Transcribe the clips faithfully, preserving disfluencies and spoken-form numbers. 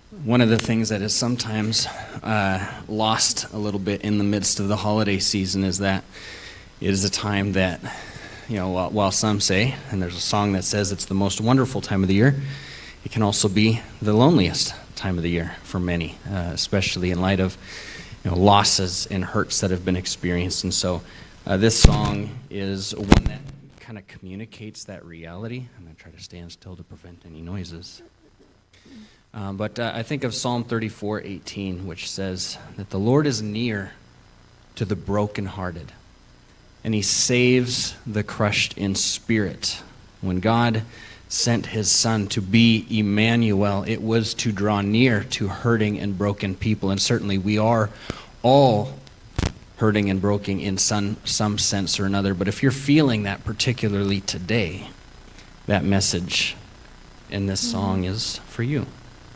One of the things that is sometimes uh, lost a little bit in the midst of the holiday season is that it is a time that, you know, while, while some say, and there's a song that says it's the most wonderful time of the year, it can also be the loneliest time of the year for many, uh, especially in light of, you know, losses and hurts that have been experienced. And so uh, this song is one that kind of communicates that reality. I'm going to try to stand still to prevent any noises. Um, but uh, I think of Psalm thirty-four eighteen, which says that the Lord is near to the brokenhearted, and he saves the crushed in spirit. When God sent his Son to be Emmanuel, it was to draw near to hurting and broken people. And certainly we are all hurting and broken in some, some sense or another. But if you're feeling that particularly today, that message in this song is for you.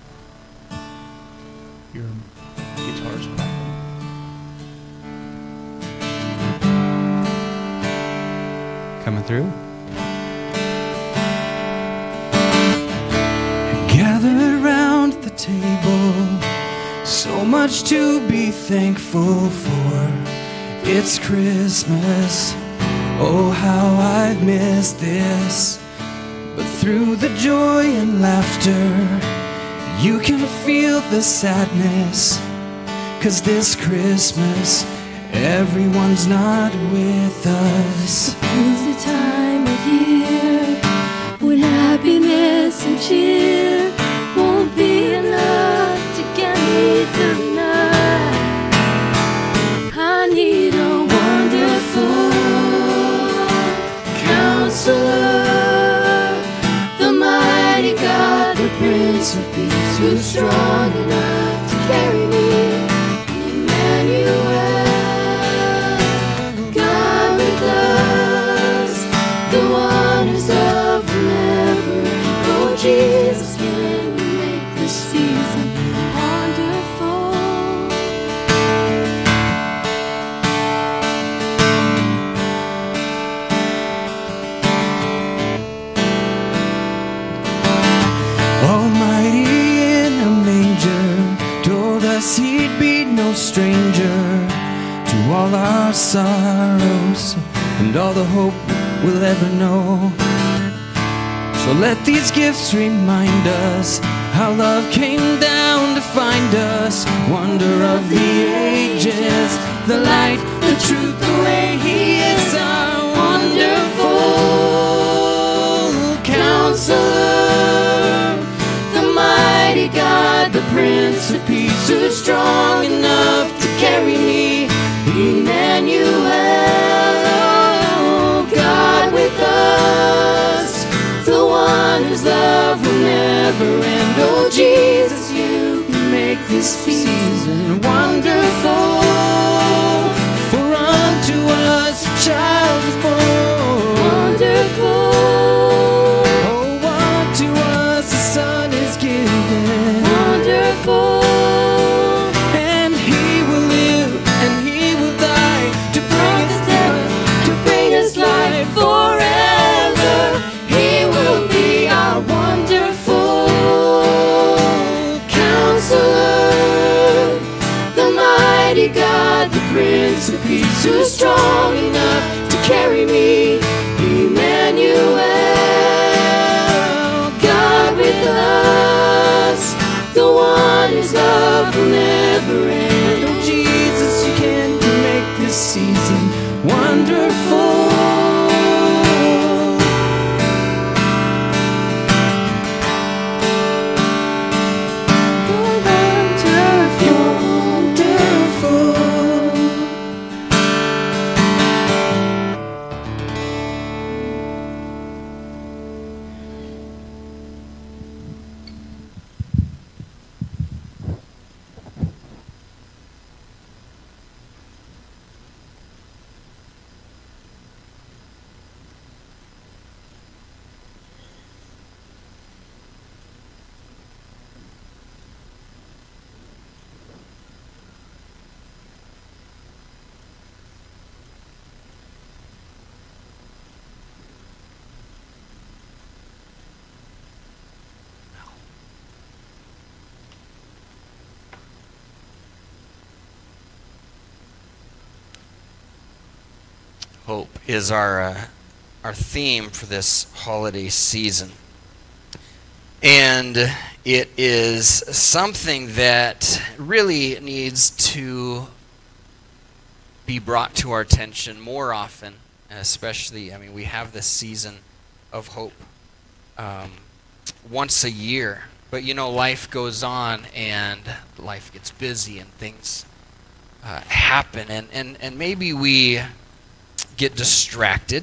Your guitar's crackling. Coming through? Gathered round the table, so much to be thankful for. It's Christmas, oh how I've missed this. But through the joy and laughter, you can feel the sadness, 'cause this Christmas, everyone's not with us. It's the time of year when happiness and cheer won't be enough to get me through the night. I need a wonderful counselor, the mighty God, the Prince of Peace, who's strong enough to carry me. Emmanuel, God with us, the one whose love will never end. Oh Jesus, can you make this season wonderful? Almighty in a manger told us he'd be no stranger to all our sorrows and all the hope we'll ever know. So let these gifts remind us how love came down to find us. Wonder of the ages, the light, the truth, the way he is our wonderful counselor, the mighty God, the Prince of Peace, who's strong enough to carry me. Emmanuel, God with us, the one whose love will never end. Oh Jesus, you make this season wonderful. For unto us a child is born. Wonderful. Oh, unto us a son is given. Wonderful. And he will live and he will die to bring us death, to bring us life forever. He will be our wonderful counselor, the mighty God, the Prince of Peace, who's strong enough to carry me. Emmanuel, God with us, the one whose love will never end. Oh Jesus, you can make this season wonderful. You're wonderful. Hope is our uh, our theme for this holiday season. And it is something that really needs to be brought to our attention more often, especially, I mean, we have this season of hope um, once a year. But, you know, life goes on and life gets busy and things uh, happen. And, and, and maybe we get distracted.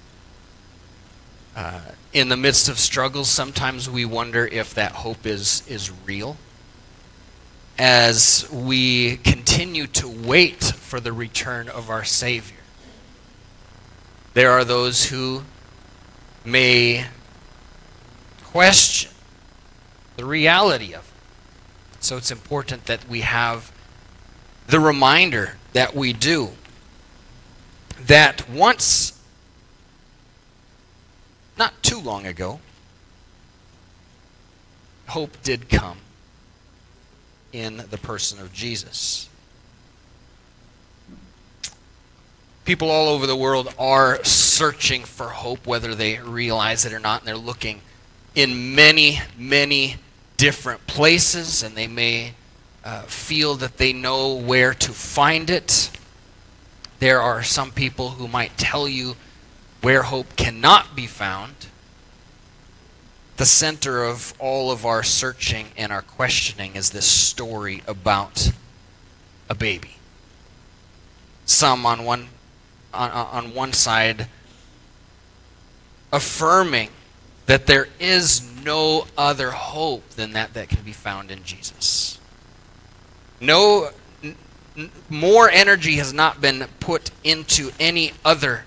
Uh, in the midst of struggles, sometimes we wonder if that hope is, is real. As we continue to wait for the return of our Savior, there are those who may question the reality of it. So it's important that we have the reminder that we do that once, not too long ago, hope did come in the person of Jesus. People all over the world are searching for hope, whether they realize it or not, and they're looking in many, many different places, and they may uh, feel that they know where to find it. There are some people who might tell you where hope cannot be found. The center of all of our searching and our questioning is this story about a baby. Some on one on, on one side affirming that there is no other hope than that that can be found in Jesus. No n- n- more energy has not been put into any other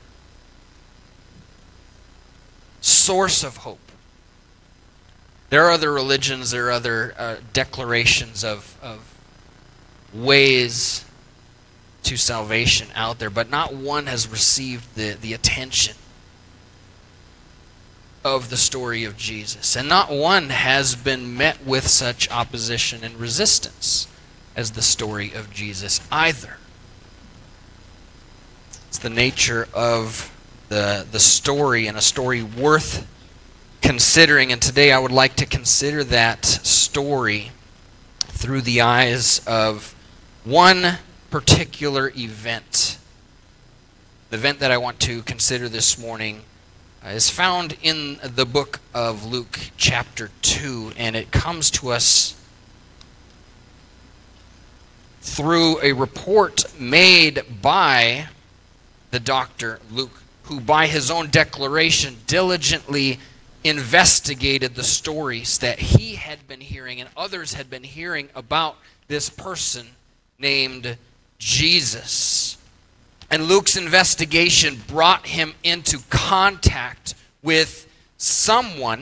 source of hope. There are other religions, there are other uh, declarations of, of ways to salvation out there, but not one has received the, the attention of the story of Jesus. And not one has been met with such opposition and resistance as the story of Jesus either. It's the nature of the, the story, and a story worth considering. And today I would like to consider that story through the eyes of one particular event. The event that I want to consider this morning uh, is found in the book of Luke chapter two, and it comes to us through a report made by the doctor Luke, who by his own declaration diligently investigated the stories that he had been hearing and others had been hearing about this person named Jesus. And Luke's investigation brought him into contact with someone,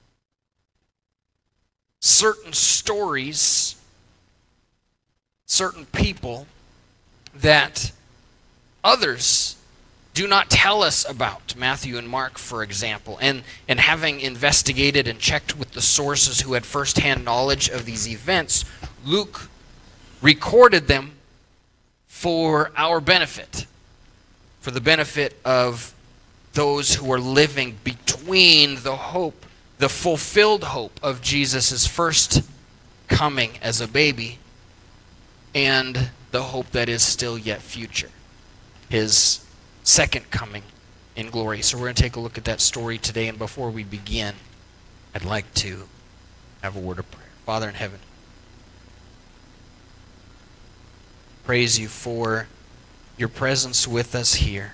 certain stories, certain people that others do not tell us about. Matthew and Mark, for example. And, and having investigated and checked with the sources who had firsthand knowledge of these events, Luke recorded them for our benefit, for the benefit of those who are living between the hope, the fulfilled hope of Jesus' first coming as a baby and the hope that is still yet future, his second coming in glory. So we're going to take a look at that story today, and before we begin, I'd like to have a word of prayer. Father in heaven, praise you for your presence with us here.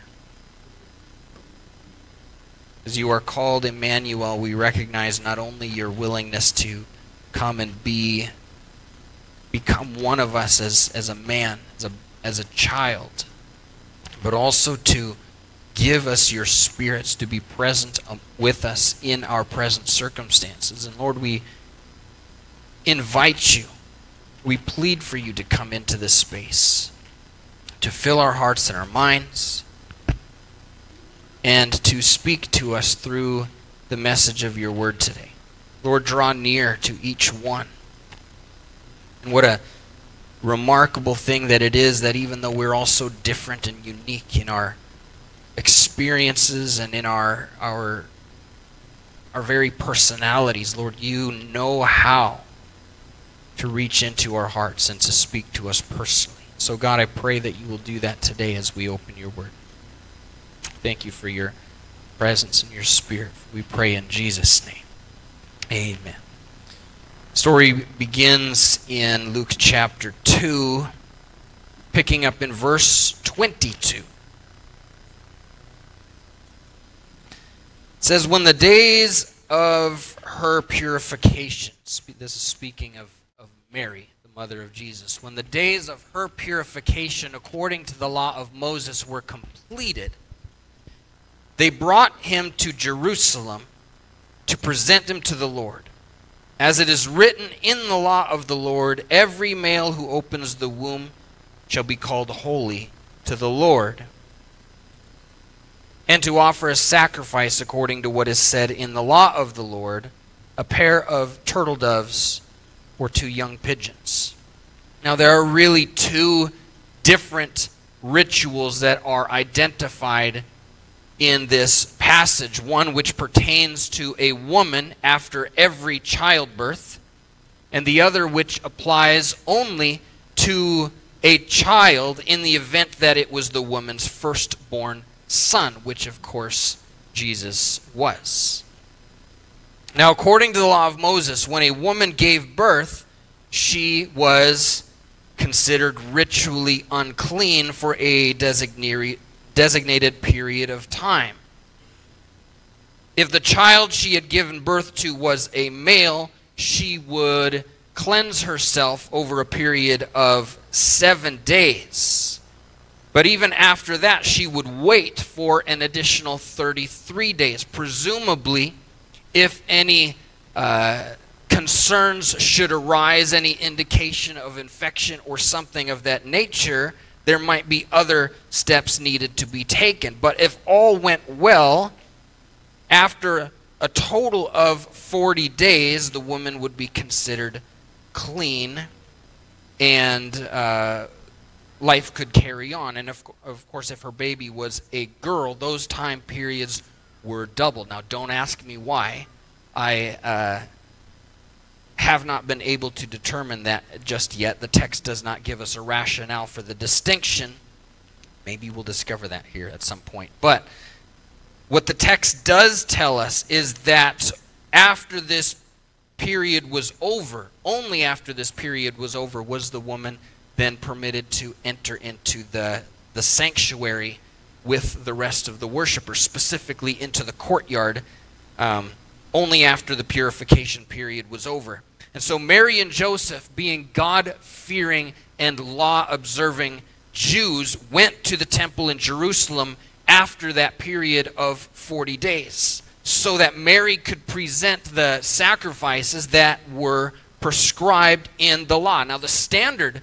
As you are called Emmanuel, we recognize not only your willingness to come and be, become one of us as, as a man, as a, as a child, but also to give us your spirits to be present with us in our present circumstances. And Lord, we invite you, we plead for you to come into this space, to fill our hearts and our minds, and to speak to us through the message of your word today. Lord, draw near to each one. And what a remarkable thing that it is that even though we're all so different and unique in our experience, experiences and in our our our very personalities, Lord, you know how to reach into our hearts and to speak to us personally. So God, I pray that you will do that today as we open your word. Thank you for your presence and your spirit. We pray in Jesus' name. Amen. The story begins in Luke chapter two, picking up in verse twenty-two. It says, when the days of her purification, this is speaking of, of Mary, the mother of Jesus, when the days of her purification according to the law of Moses were completed, they brought him to Jerusalem to present him to the Lord. As it is written in the law of the Lord, every male who opens the womb shall be called holy to the Lord, and to offer a sacrifice according to what is said in the law of the Lord, a pair of turtle doves or two young pigeons. Now there are really two different rituals that are identified in this passage. One which pertains to a woman after every childbirth, and the other which applies only to a child in the event that it was the woman's firstborn son, which of course Jesus was. Now, according to the law of Moses, when a woman gave birth, she was considered ritually unclean for a designated designated period of time. If the child she had given birth to was a male, she would cleanse herself over a period of seven days. But even after that, she would wait for an additional thirty-three days. Presumably, if any uh, concerns should arise, any indication of infection or something of that nature, there might be other steps needed to be taken. But if all went well, after a total of forty days, the woman would be considered clean, and uh, life could carry on. And of, of course, if her baby was a girl, those time periods were doubled. Now, don't ask me why. I uh, have not been able to determine that just yet. The text does not give us a rationale for the distinction. Maybe we'll discover that here at some point. But what the text does tell us is that after this period was over, only after this period was over, was the woman then permitted to enter into the, the sanctuary with the rest of the worshipers, specifically into the courtyard, um, only after the purification period was over. And so Mary and Joseph, being God-fearing and law-observing Jews, went to the temple in Jerusalem after that period of forty days, so that Mary could present the sacrifices that were prescribed in the law. Now, the standard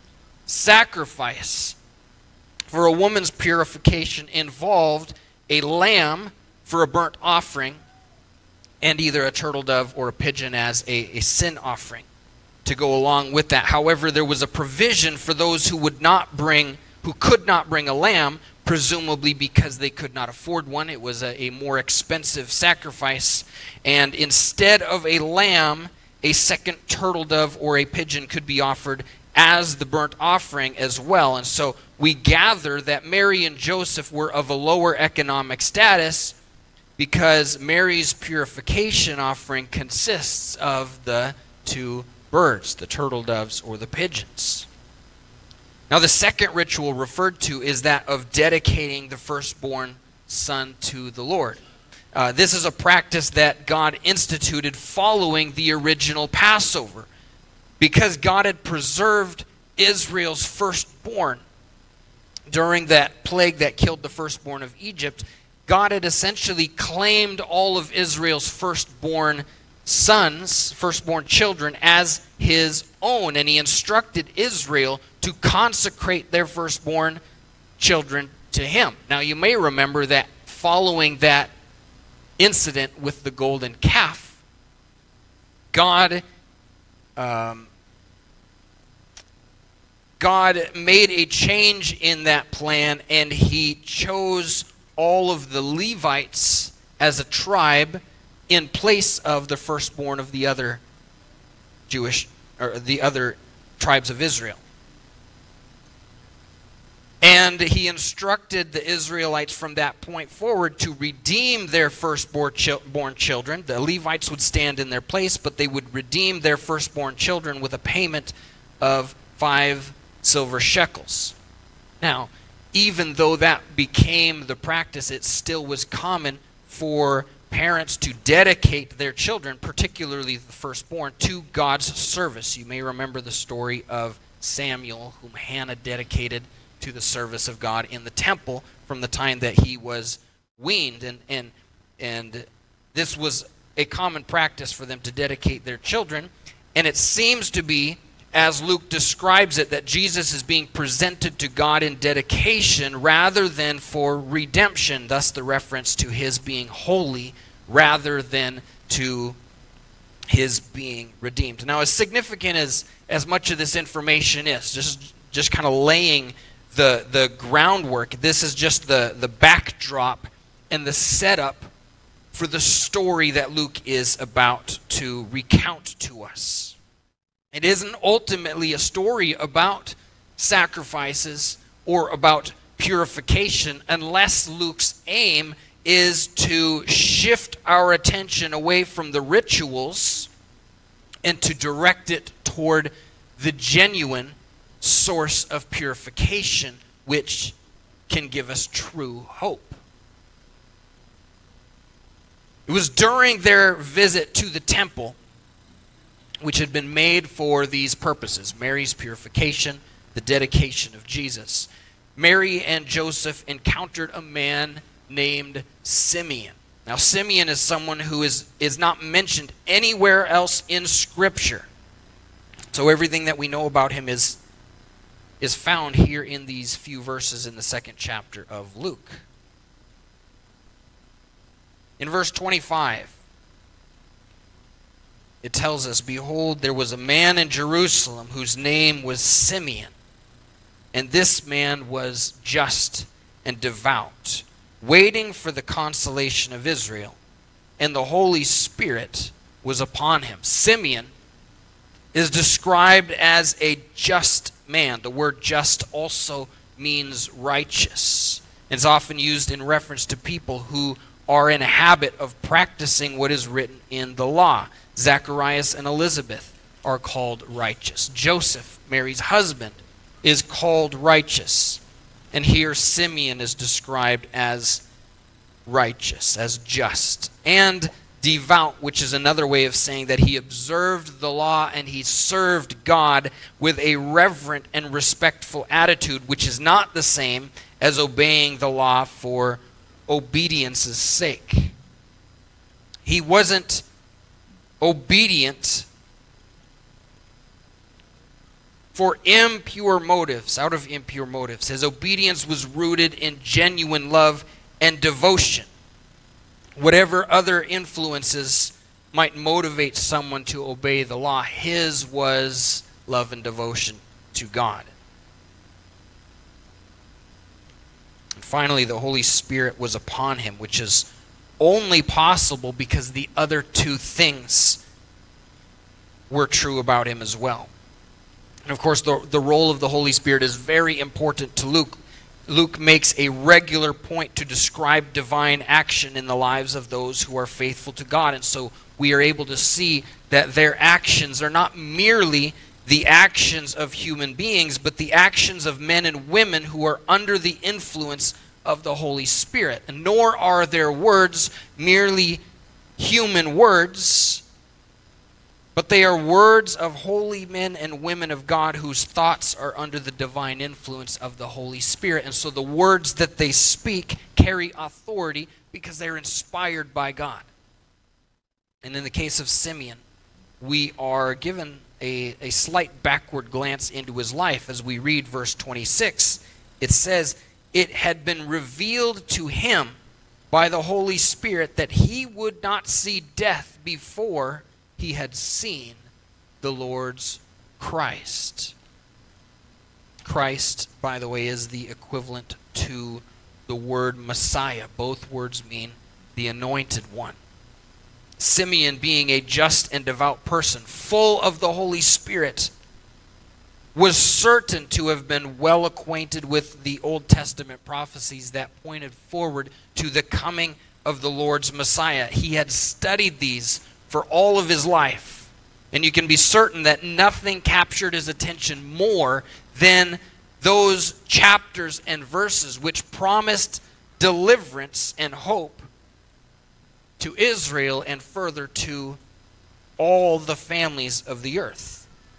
sacrifice for a woman's purification involved a lamb for a burnt offering, and either a turtle dove or a pigeon as a, a sin offering to go along with that. However, there was a provision for those who would not bring, who could not bring a lamb, presumably because they could not afford one. It was a, a more expensive sacrifice. And instead of a lamb, a second turtle dove or a pigeon could be offered as the burnt offering as well. And so we gather that Mary and Joseph were of a lower economic status, because Mary's purification offering consists of the two birds, the turtle doves or the pigeons. Now, the second ritual referred to is that of dedicating the firstborn son to the Lord. Uh, this is a practice that God instituted following the original Passover, because God had preserved Israel's firstborn during that plague that killed the firstborn of Egypt. God had essentially claimed all of Israel's firstborn sons, firstborn children, as his own, and he instructed Israel to consecrate their firstborn children to him. Now, you may remember that following that incident with the golden calf, God um, God made a change in that plan, and he chose all of the Levites as a tribe in place of the firstborn of the other Jewish, or the other tribes of Israel. And he instructed the Israelites from that point forward to redeem their firstborn children. The Levites would stand in their place, but they would redeem their firstborn children with a payment of five silver shekels. Now, even though that became the practice, it still was common for parents to dedicate their children, particularly the firstborn, to God's service. You may remember the story of Samuel, whom Hannah dedicated to the service of God in the temple from the time that he was weaned. And, and, and this was a common practice for them to dedicate their children. And it seems to be, as Luke describes it, that Jesus is being presented to God in dedication rather than for redemption, thus the reference to his being holy rather than to his being redeemed. Now, as significant as, as much of this information is, just, just kind of laying the, the groundwork, this is just the, the backdrop and the setup for the story that Luke is about to recount to us. It isn't ultimately a story about sacrifices or about purification unless Luke's aim is to shift our attention away from the rituals and to direct it toward the genuine source of purification, which can give us true hope. It was during their visit to the temple, which had been made for these purposes, Mary's purification, the dedication of Jesus. Mary and Joseph encountered a man named Simeon. Now, Simeon is someone who is, is not mentioned anywhere else in Scripture. So everything that we know about him is, is found here in these few verses in the second chapter of Luke. In verse twenty-five, it tells us, "Behold, there was a man in Jerusalem whose name was Simeon, and this man was just and devout, waiting for the consolation of Israel, and the Holy Spirit was upon him." Simeon is described as a just man. The word just also means righteous. It's often used in reference to people who are in a habit of practicing what is written in the law. Zacharias and Elizabeth are called righteous. Joseph, Mary's husband, is called righteous. And here Simeon is described as righteous, as just, and devout, which is another way of saying that he observed the law and he served God with a reverent and respectful attitude, which is not the same as obeying the law for obedience's sake. He wasn't obedient for impure motives, out of impure motives. His obedience was rooted in genuine love and devotion. Whatever other influences might motivate someone to obey the law, his was love and devotion to God. And finally, the Holy Spirit was upon him, which is only possible because the other two things were true about him as well. And of course, the, the role of the Holy Spirit is very important to Luke. Luke makes a regular point to describe divine action in the lives of those who are faithful to God. And so we are able to see that their actions are not merely the actions of human beings, but the actions of men and women who are under the influence of the Holy Spirit. And nor are their words merely human words, but they are words of holy men and women of God whose thoughts are under the divine influence of the Holy Spirit. And so the words that they speak carry authority because they're inspired by God. And in the case of Simeon, we are given a, a slight backward glance into his life as we read verse twenty-six. It says, "It had been revealed to him by the Holy Spirit that he would not see death before he had seen the Lord's Christ." Christ, by the way, is the equivalent to the word Messiah. Both words mean the anointed one. Simeon, being a just and devout person, full of the Holy Spirit, was certain to have been well acquainted with the Old Testament prophecies that pointed forward to the coming of the Lord's Messiah. He had studied these for all of his life, and you can be certain that nothing captured his attention more than those chapters and verses which promised deliverance and hope to Israel and further to all the families of the earth.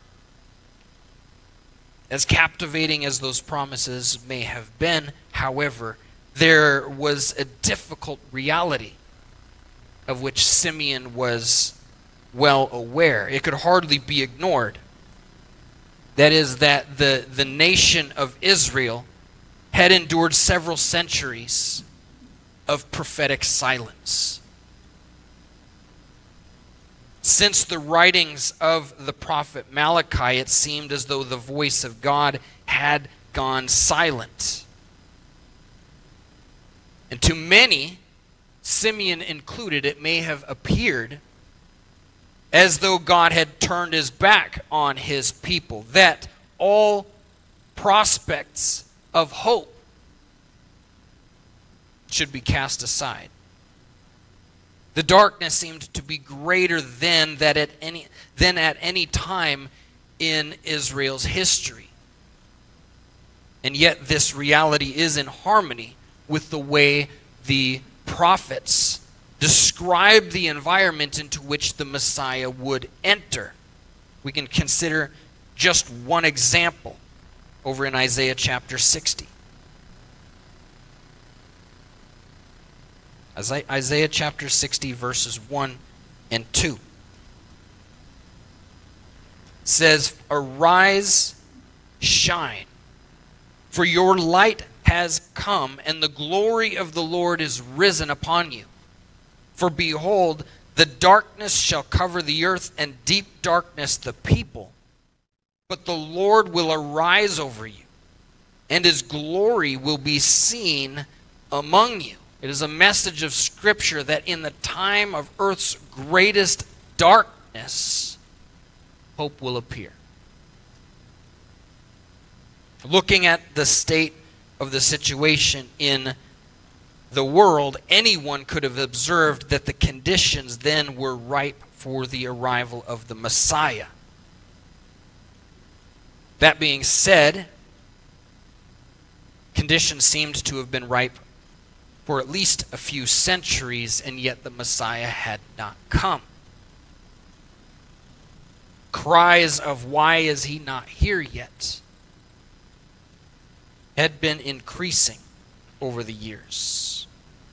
As captivating as those promises may have been, however, there was a difficult reality of which Simeon was well aware. It could hardly be ignored. That is, that the, the nation of Israel had endured several centuries of prophetic silence. Since the writings of the prophet Malachi, it seemed as though the voice of God had gone silent. And to many, Simeon included, it may have appeared as though God had turned his back on his people, that all prospects of hope should be cast aside. The darkness seemed to be greater than that at any than at any time in Israel's history. And yet this reality is in harmony with the way the prophets describe the environment into which the Messiah would enter. We can consider just one example over in Isaiah chapter sixty. Isaiah chapter sixty, verses one and two. It says, "Arise, shine, for your light has come, and the glory of the Lord is risen upon you. For behold, the darkness shall cover the earth, and deep darkness the people. But the Lord will arise over you, and his glory will be seen among you." It is a message of Scripture that in the time of earth's greatest darkness, hope will appear. Looking at the state of the situation in the world, anyone could have observed that the conditions then were ripe for the arrival of the Messiah. That being said, conditions seemed to have been ripe for at least a few centuries, and yet the Messiah had not come. Cries of "why is he not here yet?" had been increasing over the years.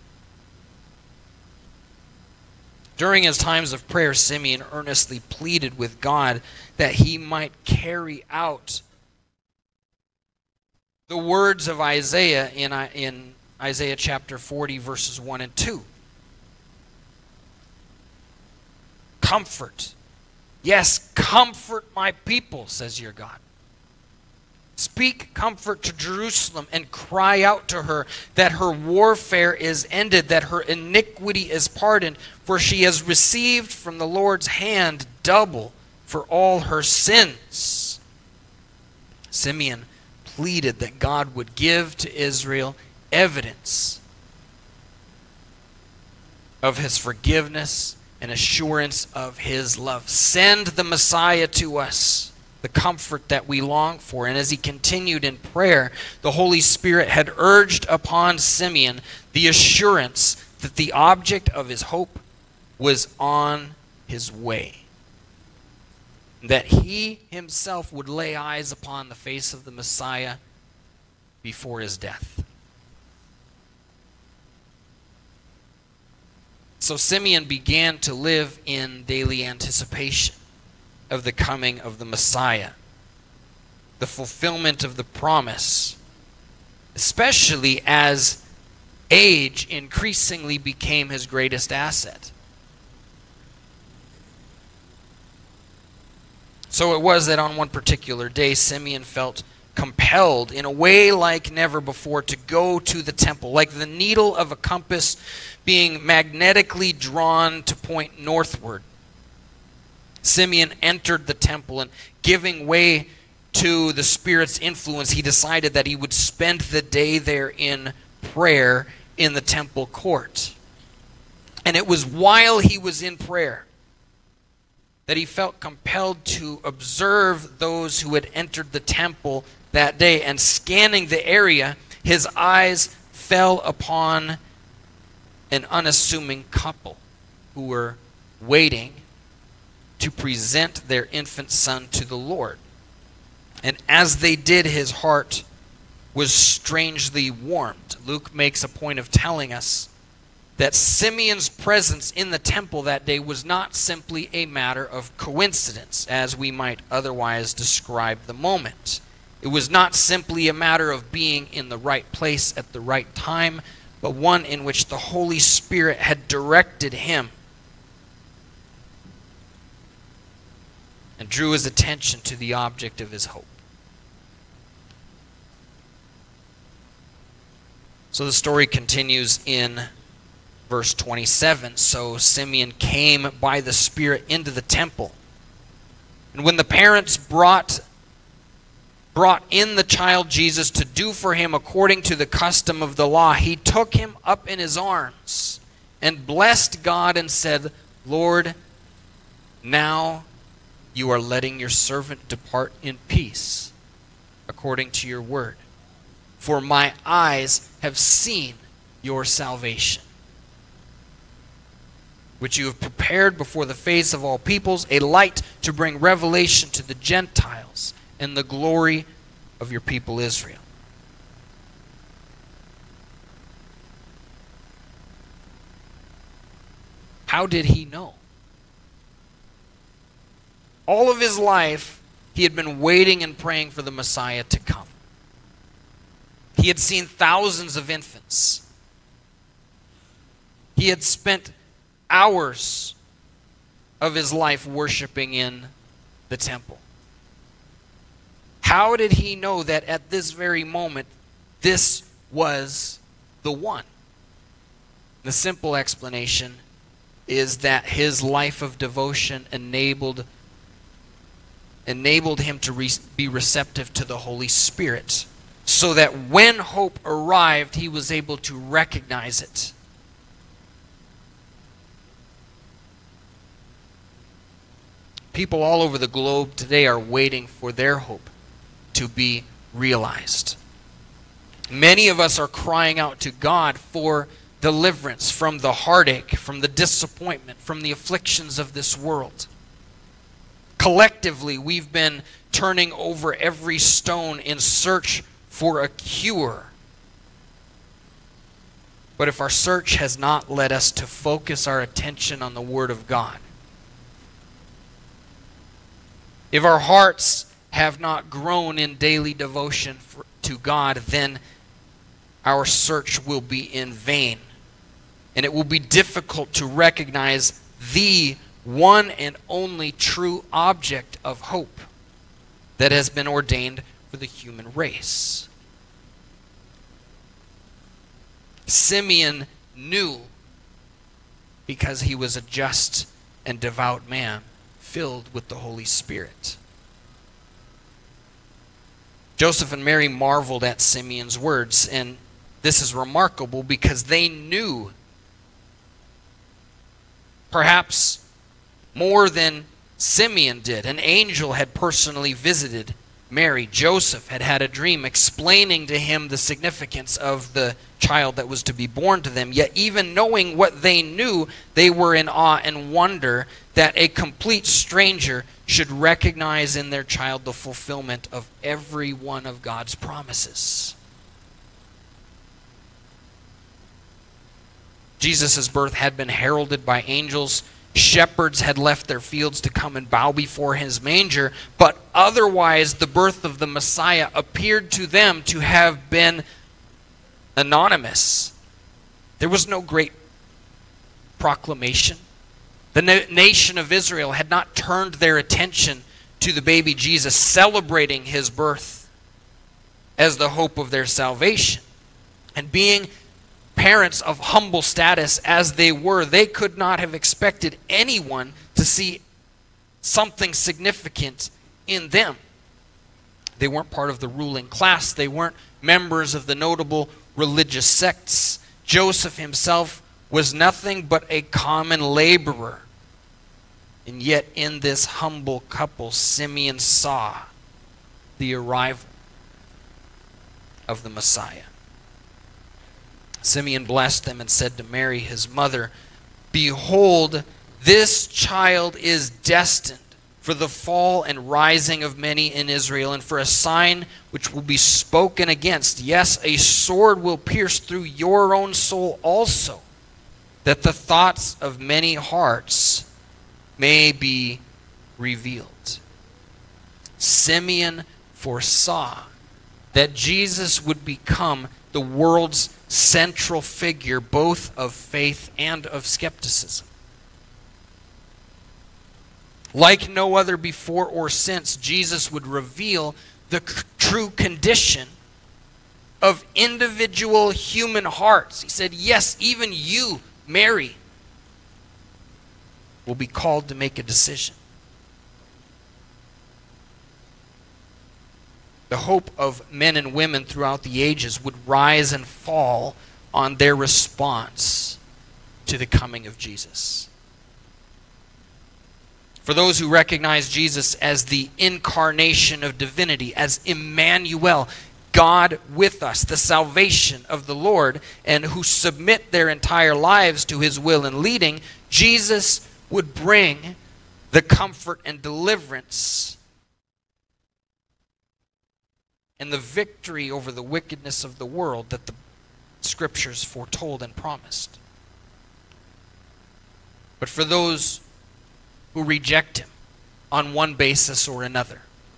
During his times of prayer, Simeon earnestly pleaded with God that he might carry out the words of Isaiah in, in Isaiah chapter forty, verses one and two. Comfort. Yes, comfort my people, says your God. Speak comfort to Jerusalem and cry out to her that her warfare is ended, that her iniquity is pardoned, for she has received from the Lord's hand double for all her sins. Simeon pleaded that God would give to Israel evidence of his forgiveness and assurance of his love. Send the Messiah to us, the comfort that we long for. And as he continued in prayer, the Holy Spirit had urged upon Simeon the assurance that the object of his hope was on his way, that he himself would lay eyes upon the face of the Messiah before his death. So Simeon began to live in daily anticipation of the coming of the Messiah, the fulfillment of the promise, especially as age increasingly became his greatest asset. So it was that on one particular day, Simeon felt compelled in a way like never before to go to the temple, like the needle of a compass being magnetically drawn to point northward. Simeon entered the temple, and giving way to the Spirit's influence, he decided that he would spend the day there in prayer in the temple court. And it was while he was in prayer that he felt compelled to observe those who had entered the temple that day. And scanning the area, his eyes fell upon an unassuming couple who were waiting to present their infant son to the Lord. And as they did, his heart was strangely warmed. Luke makes a point of telling us that Simeon's presence in the temple that day was not simply a matter of coincidence, as we might otherwise describe the moment. It was not simply a matter of being in the right place at the right time, but one in which the Holy Spirit had directed him and drew his attention to the object of his hope. So the story continues in verse twenty-seven. So Simeon came by the Spirit into the temple. And when the parents brought, brought in the child Jesus to do for him according to the custom of the law, he took him up in his arms and blessed God and said, Lord, now you are letting your servant depart in peace according to your word. For my eyes have seen your salvation, which you have prepared before the face of all peoples, a light to bring revelation to the Gentiles and the glory of your people Israel. How did he know? All of his life, he had been waiting and praying for the Messiah to come. He had seen thousands of infants. He had spent hours of his life worshiping in the temple. How did he know that at this very moment, this was the one? The simple explanation is that his life of devotion enabled, enabled him to re- be receptive to the Holy Spirit, so that when hope arrived, he was able to recognize it. People all over the globe today are waiting for their hope to be realized. Many of us are crying out to God for deliverance from the heartache, from the disappointment, from the afflictions of this world. Collectively, we've been turning over every stone in search for a cure. But if our search has not led us to focus our attention on the Word of God, if our hearts have not grown in daily devotion for, to God, then our search will be in vain. And it will be difficult to recognize the one and only true object of hope that has been ordained for the human race. Simeon knew because he was a just and devout man filled with the Holy Spirit. Joseph and Mary marveled at Simeon's words, and this is remarkable because they knew, perhaps more than Simeon did. An angel had personally visited Mary. Joseph had had a dream explaining to him the significance of the child that was to be born to them. Yet even knowing what they knew, they were in awe and wonder that a complete stranger should recognize in their child the fulfillment of every one of God's promises. Jesus' birth had been heralded by angels. Shepherds had left their fields to come and bow before his manger, but otherwise the birth of the Messiah appeared to them to have been anonymous. There was no great proclamation. The na- nation of Israel had not turned their attention to the baby Jesus, celebrating his birth. as the hope of their salvation. And being parents of humble status as they were, they could not have expected anyone to see something significant in them. They weren't part of the ruling class. They weren't members of the notable religious sects. Joseph himself was nothing but a common laborer. And yet in this humble couple, Simeon saw the arrival of the Messiah. Simeon blessed them and said to Mary, his mother, "Behold, this child is destined for the fall and rising of many in Israel, and for a sign which will be spoken against. Yes, a sword will pierce through your own soul also, that the thoughts of many hearts may be revealed." Simeon foresaw that Jesus would become the world's central figure, both of faith and of skepticism. Like no other before or since, Jesus would reveal the c- true condition of individual human hearts. He said, yes, even you, Mary, will be called to make a decision. The hope of men and women throughout the ages would rise and fall on their response to the coming of Jesus. For those who recognize Jesus as the incarnation of divinity, as Emmanuel, God with us, the salvation of the Lord, and who submit their entire lives to his will and leading, Jesus would bring the comfort and deliverance and the victory over the wickedness of the world that the Scriptures foretold and promised. But for those who reject him on one basis or another,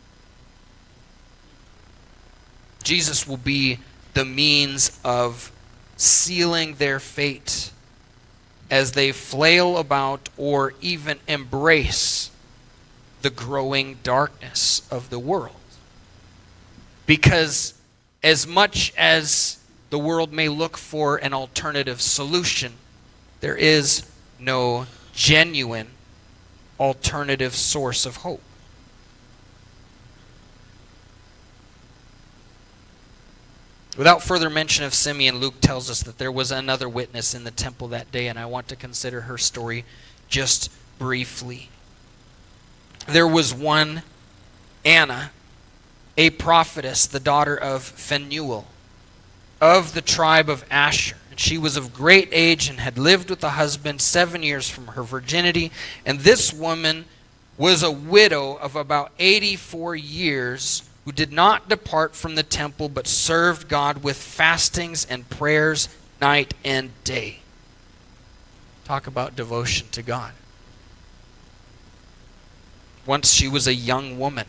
Jesus will be the means of sealing their fate as they flail about or even embrace the growing darkness of the world. Because as much as the world may look for an alternative solution, there is no genuine alternative source of hope. Without further mention of Simeon, Luke tells us that there was another witness in the temple that day, and I want to consider her story just briefly. There was one, Anna, a prophetess, the daughter of Phanuel, of the tribe of Asher. And she was of great age and had lived with a husband seven years from her virginity. And this woman was a widow of about eighty-four years, who did not depart from the temple, but served God with fastings and prayers night and day. Talk about devotion to God. Once she was a young woman,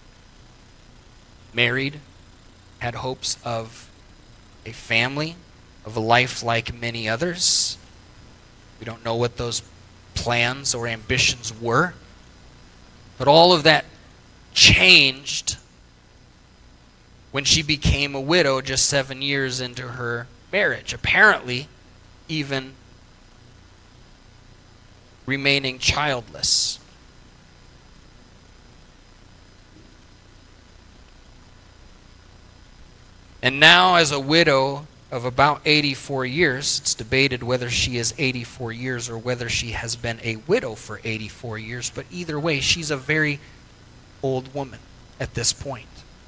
married, had hopes of a family, of a life like many others. We don't know what those plans or ambitions were, but all of that changed when she became a widow just seven years into her marriage, apparently even remaining childless. And now, as a widow of about eighty-four years, it's debated whether she is eighty-four years or whether she has been a widow for eighty-four years, but either way, she's a very old woman at this point.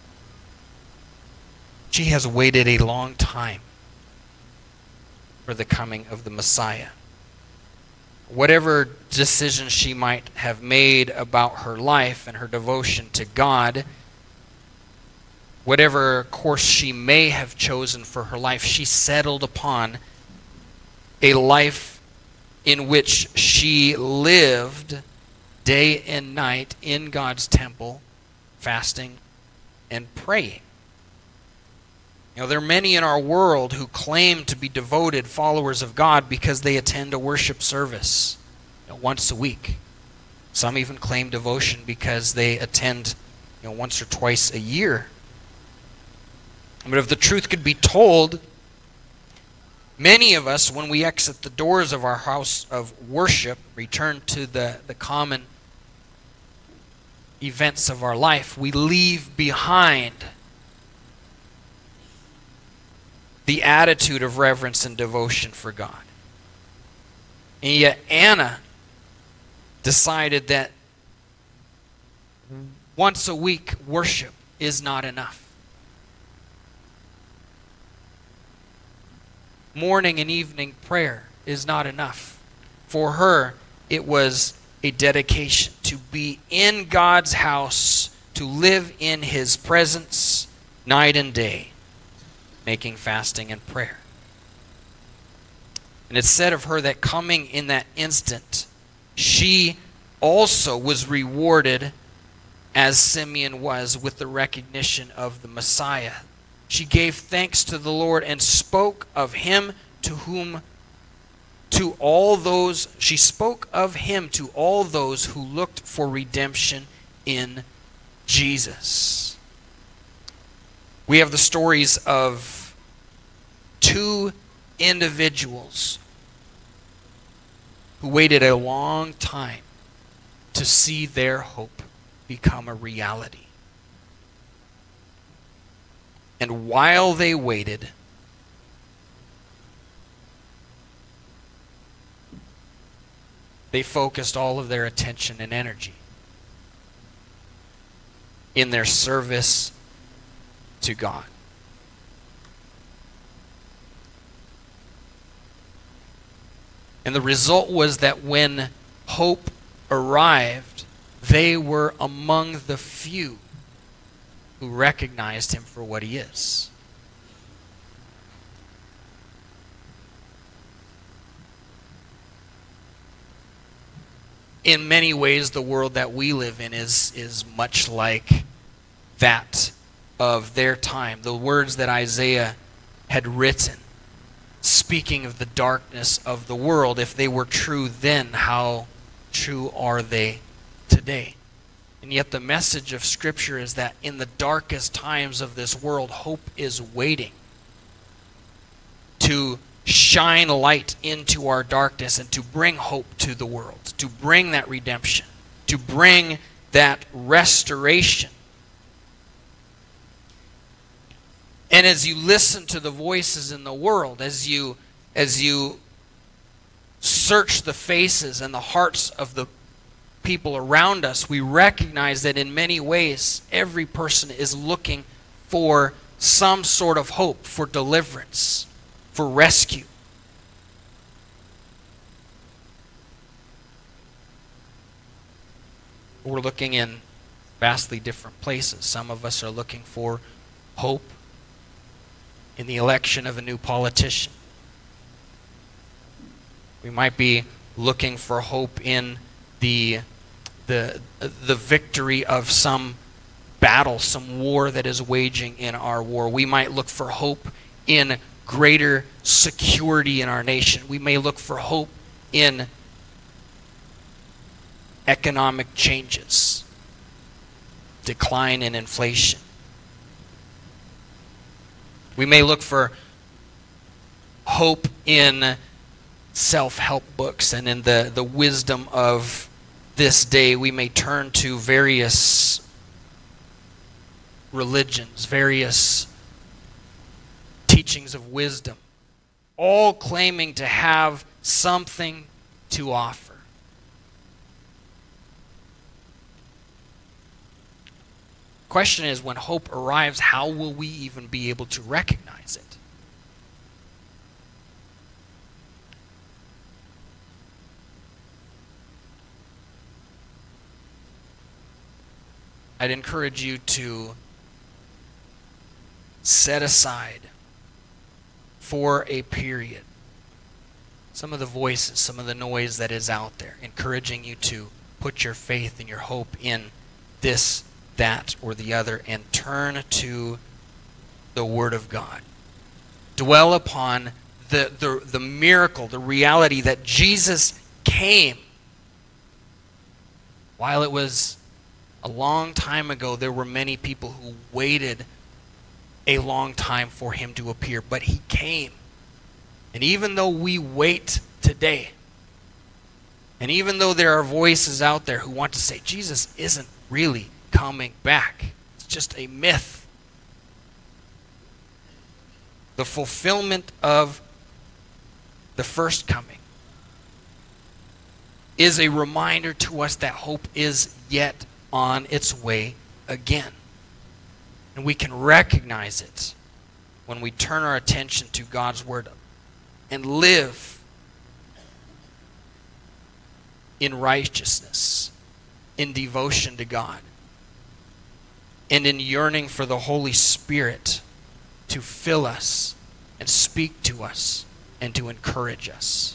She has waited a long time for the coming of the Messiah. Whatever decision she might have made about her life and her devotion to God, whatever course she may have chosen for her life, she settled upon a life in which she lived day and night in God's temple, fasting and praying. You know, there are many in our world who claim to be devoted followers of God because they attend a worship service, you know, once a week. Some even claim devotion because they attend, you know, once or twice a year. But if the truth could be told, many of us, when we exit the doors of our house of worship, return to the, the common events of our life, we leave behind the attitude of reverence and devotion for God. And yet Anna decided that once a week worship is not enough. Morning and evening prayer is not enough. For her, it was a dedication to be in God's house, to live in His presence night and day, making fasting and prayer. And it's said of her that coming in that instant, she also was rewarded, as Simeon was, with the recognition of the Messiah. She gave thanks to the Lord and spoke of Him to whom, to all those, she spoke of Him to all those who looked for redemption in Jesus. We have the stories of two individuals who waited a long time to see their hope become a reality. And while they waited, they focused all of their attention and energy in their service to God. And the result was that when hope arrived, they were among the few who recognized Him for what He is. In many ways, the world that we live in is, is much like that of their time. The words that Isaiah had written, speaking of the darkness of the world, if they were true then, how true are they today? And yet the message of Scripture is that in the darkest times of this world, hope is waiting to shine light into our darkness and to bring hope to the world, to bring that redemption, to bring that restoration. And as you listen to the voices in the world, as you as you search the faces and the hearts of the people around us, we recognize that in many ways every person is looking for some sort of hope, for deliverance, for rescue. We're looking in vastly different places. Some of us are looking for hope in the election of a new politician. We might be looking for hope in the the the victory of some battle, some war that is waging in our war. We might look for hope in greater security in our nation. We may look for hope in economic changes, decline in inflation. We may look for hope in self-help books, and in the, the wisdom of this day we may turn to various religions, various teachings of wisdom, all claiming to have something to offer. Question is, when hope arrives, how will we even be able to recognize it? I'd encourage you to set aside for a period some of the voices, some of the noise that is out there, encouraging you to put your faith and your hope in this, that, or the other, and turn to the Word of God. Dwell upon the, the, the miracle, the reality that Jesus came. While it was a long time ago, there were many people who waited a long time for him to appear, but he came. And even though we wait today, and even though there are voices out there who want to say Jesus isn't really coming back, it's just a myth, the fulfillment of the first coming is a reminder to us that hope is yet on its way again. And we can recognize it when we turn our attention to God's Word and live in righteousness, in devotion to God, and in yearning for the Holy Spirit to fill us and speak to us and to encourage us.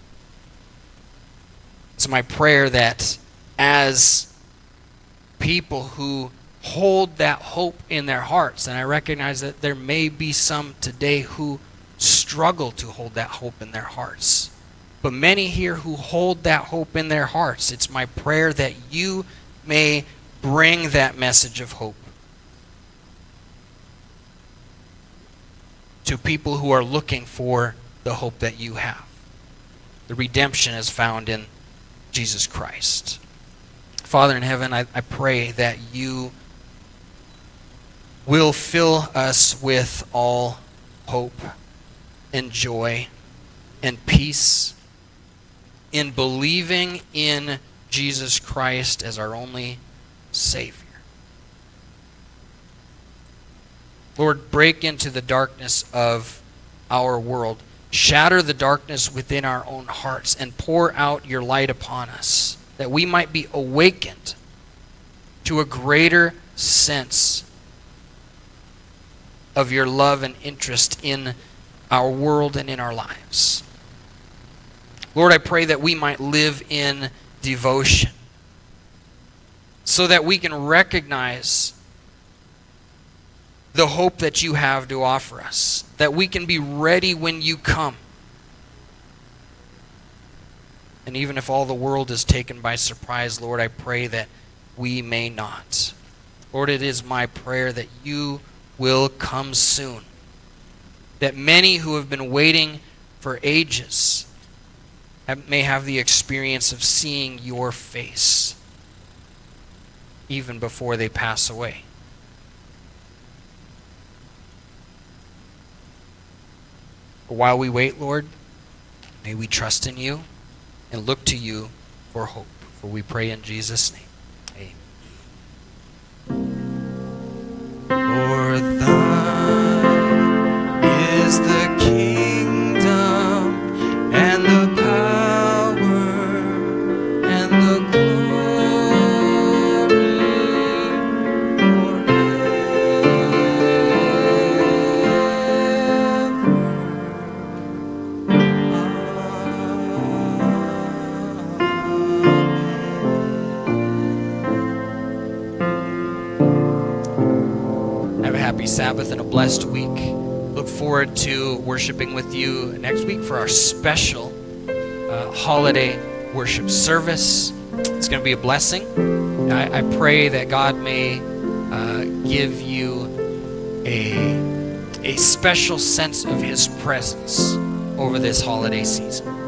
It's my prayer that as people who hold that hope in their hearts, and I recognize that there may be some today who struggle to hold that hope in their hearts, but many here who hold that hope in their hearts, it's my prayer that you may bring that message of hope to people who are looking for the hope that you have. The redemption is found in Jesus Christ. Father in heaven, I, I pray that you will fill us with all hope and joy and peace in believing in Jesus Christ as our only Savior. Lord, break into the darkness of our world. Shatter the darkness within our own hearts and pour out your light upon us, that we might be awakened to a greater sense of your love and interest in our world and in our lives. Lord, I pray that we might live in devotion so that we can recognize the hope that you have to offer us, that we can be ready when you come. And even if all the world is taken by surprise, Lord, I pray that we may not. Lord, it is my prayer that you will come soon, that many who have been waiting for ages have, may have the experience of seeing your face even before they pass away. But while we wait, Lord, may we trust in you and look to you for hope. For we pray in Jesus' name. Amen. For thine is the kingdom and the power and the glory Have a happy Sabbath and a blessed week. Look forward to worshiping with you next week for our special uh, holiday worship service. It's going to be a blessing. I, I pray that God may uh, give you a, a special sense of his presence over this holiday season.